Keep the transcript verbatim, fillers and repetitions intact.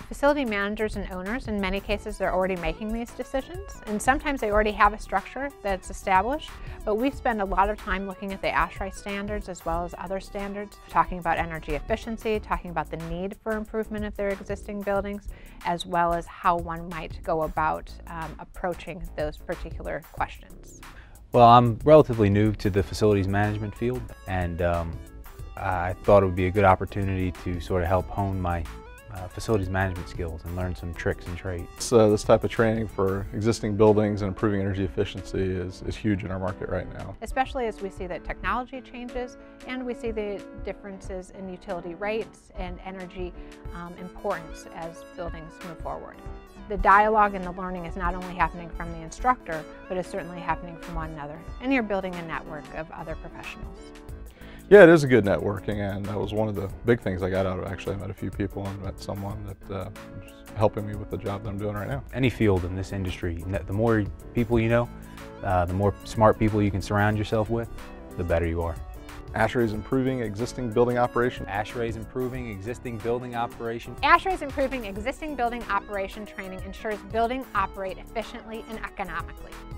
Facility managers and owners, in many cases, they're already making these decisions, and sometimes they already have a structure that's established, but we spend a lot of time looking at the ASHRAE standards as well as other standards, talking about energy efficiency, talking about the need for improvement of their existing buildings, as well as how one might go about um, approaching those particular questions. Well, I'm relatively new to the facilities management field, and um, I thought it would be a good opportunity to sort of help hone my uh, facilities management skills and learn some tricks and trades. So this type of training for existing buildings and improving energy efficiency is, is huge in our market right now. Especially as we see that technology changes and we see the differences in utility rates and energy um, importance as buildings move forward. The dialogue and the learning is not only happening from the instructor, but it's certainly happening from one another, and you're building a network of other professionals. Yeah, it is a good networking, and that was one of the big things I got out of it. Actually, I met a few people and met someone that uh, was helping me with the job that I'm doing right now. Any field in this industry, the more people you know, uh, the more smart people you can surround yourself with, the better you are. ASHRAE is improving existing building operation. ASHRAE is improving existing building operation. ASHRAE is improving existing building operation training ensures buildings operate efficiently and economically.